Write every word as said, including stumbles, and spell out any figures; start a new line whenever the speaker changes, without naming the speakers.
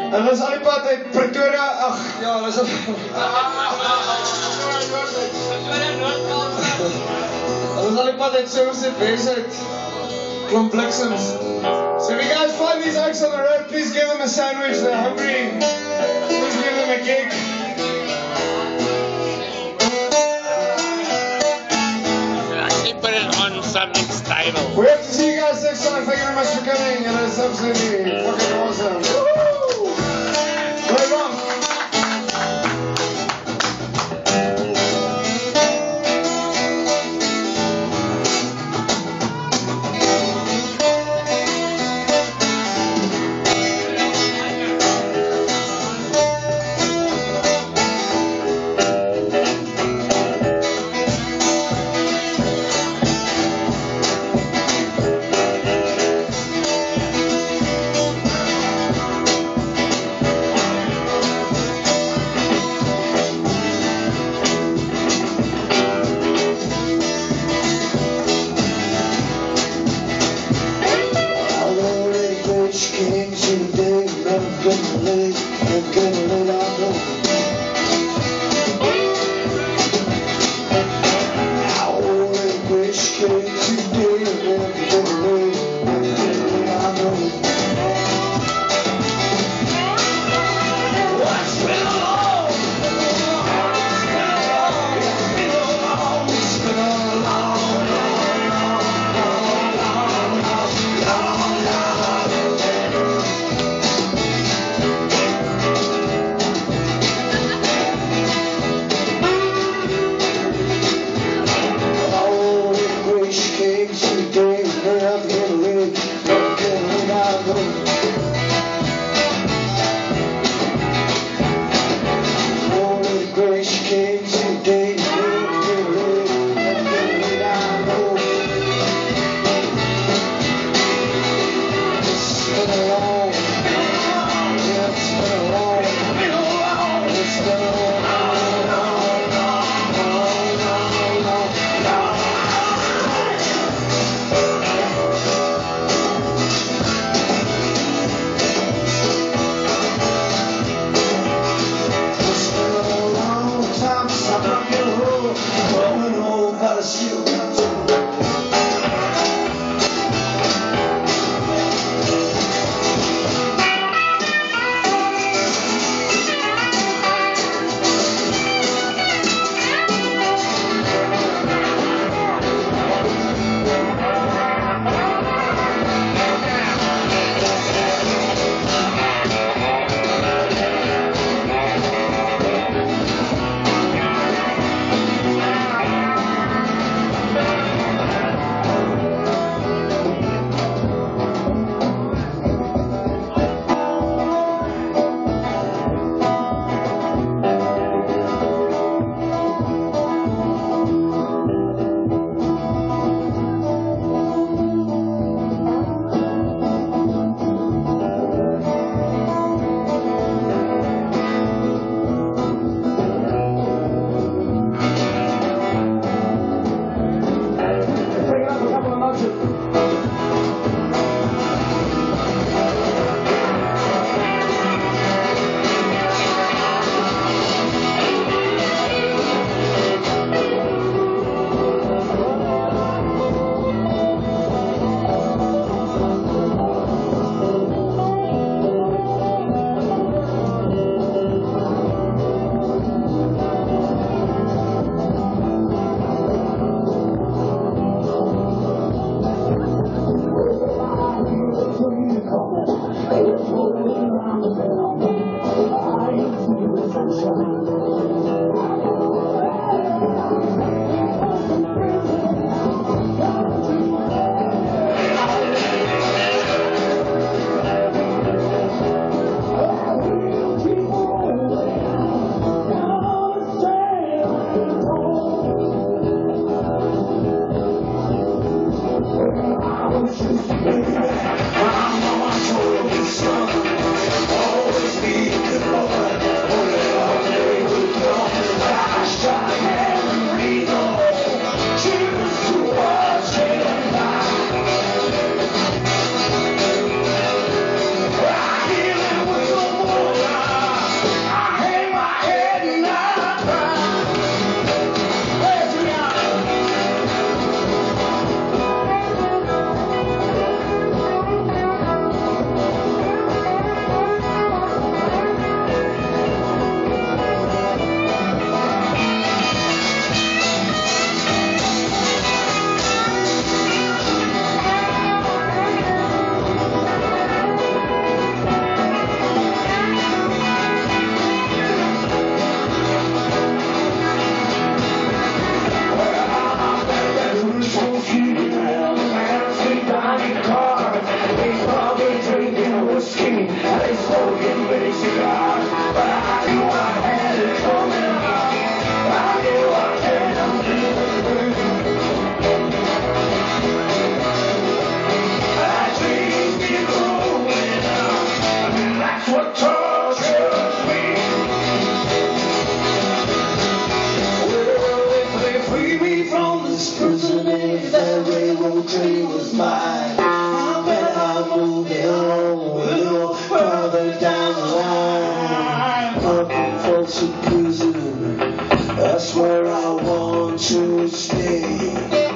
En dat is al die pad uit Pretoria, ach ja, dat is al... Dat is al die pad uit Somerset West uit Klomp Bliksems. So if you guys find these oaks on the road, please give them a sandwich, they're hungry. Please give them a cake.
Put it on something stable.
We have to see you guys next time. Thank you very much for coming. It is absolutely fucking awesome. Woo! Right on.
They smoking big cigars, but I knew I had it coming. I knew I had them doing. I dreamed me growing up, and that's what tortures me. Well, if they free me from this prison, if that railroad train was mine, I bet I'll move it on a little further down the line. Up in Folsom Prison, that's where I want to stay.